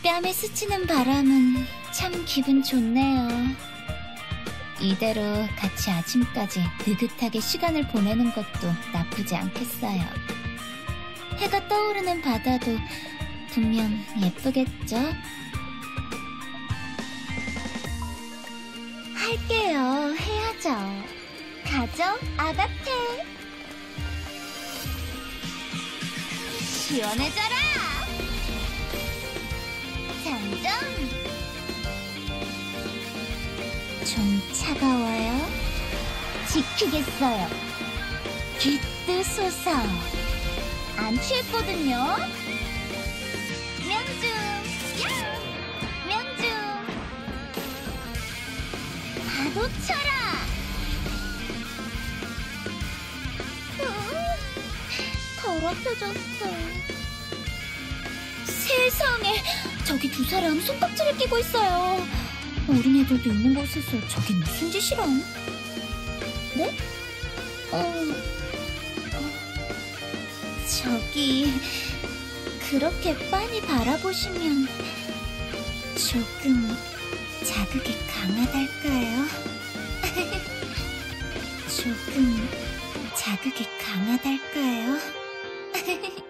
뺨에 스치는 바람은 참 기분 좋네요. 이대로 같이 아침까지 느긋하게 시간을 보내는 것도 나쁘지 않겠어요. 해가 떠오르는 바다도 분명 예쁘겠죠? 할게요. 해야죠. 가죠, 아가테. 시원해져라! 장전! 좀 차가워요? 지키겠어요. 깃드소서. 안 취했거든요? 명중! 야! 명중! 파도 쳐라! 더럽혀졌어. 세상에! 저기 두 사람 손깍지를 끼고 있어요. 어린애들도 있는 곳에서 저게 무슨 짓이람? 네? 저기 그렇게 빤히 바라보시면 조금 자극이 강하달까요? 조금 자극이 강하달까요?